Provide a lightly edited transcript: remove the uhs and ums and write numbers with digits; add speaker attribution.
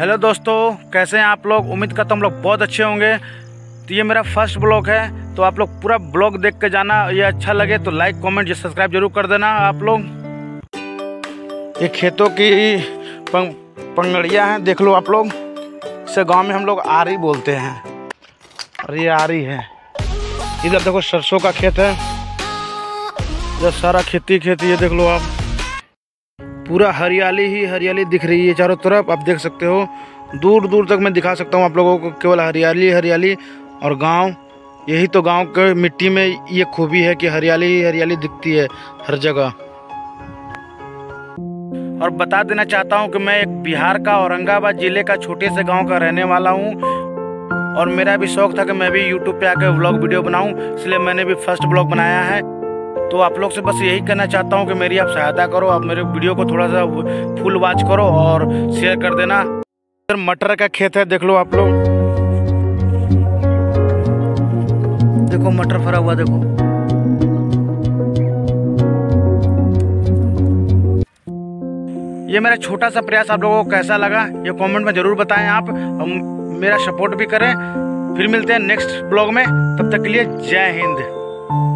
Speaker 1: Hello दोस्तों, कैसे हैं आप लोग। उम्मीद करता हूँ हम लोग बहुत अच्छे होंगे। तो ये मेरा फर्स्ट ब्लॉग है, तो आप लोग पूरा ब्लॉग देख के जाना। ये अच्छा लगे तो लाइक कमेंट सब्सक्राइब जरूर कर देना आप लोग। ये खेतों की पंगड़ियाँ हैं, देख लो आप लोग। इसे गांव में हम लोग आरी बोलते हैं और ये आरी है। इधर देखो सरसों का खेत है, इधर सारा खेती है, देख लो आप। पूरा हरियाली ही हरियाली दिख रही है चारों तरफ, आप देख सकते हो। दूर दूर तक मैं दिखा सकता हूँ आप लोगों को, केवल हरियाली हरियाली। और गांव, यही तो गांव के मिट्टी में ये खूबी है कि हरियाली ही हरियाली दिखती है हर जगह। और बता देना चाहता हूँ कि मैं एक बिहार का औरंगाबाद जिले का छोटे से गांव का रहने वाला हूँ। और मेरा भी शौक था कि मैं भी यूट्यूब पे आकर व्लॉग वीडियो बनाऊँ, इसलिए मैंने भी फर्स्ट ब्लॉग बनाया है। तो आप लोग से बस यही कहना चाहता हूँ कि मेरी आप सहायता करो, आप मेरे वीडियो को थोड़ा सा फुल वॉच करो और शेयर कर देना। इधर मटर का खेत है, देख लो आप लोग। देखो मटर फरा हुआ, देखो। ये मेरा छोटा सा प्रयास आप लोगों को कैसा लगा ये कमेंट में ज़रूर बताएं आप, मेरा सपोर्ट भी करें। फिर मिलते हैं नेक्स्ट ब्लॉग में, तब तक के लिए जय हिंद।